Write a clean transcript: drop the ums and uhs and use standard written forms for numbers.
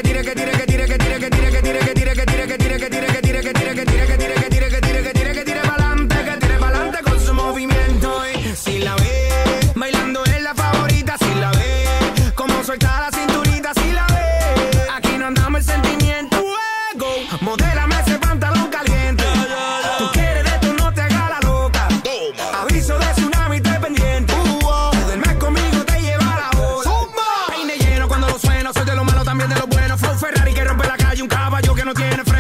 Modélame ese pantalón caliente. Tú quieres de esto, no te hagas la loca. Aviso de tsunami, te pendiente. Duermes conmigo, te lleva la hora. Peine lleno cuando lo sueno. Soy de lo malo, también de lo bueno. Fue un Ferrari que rompe la calle, un caballo que no tiene freno.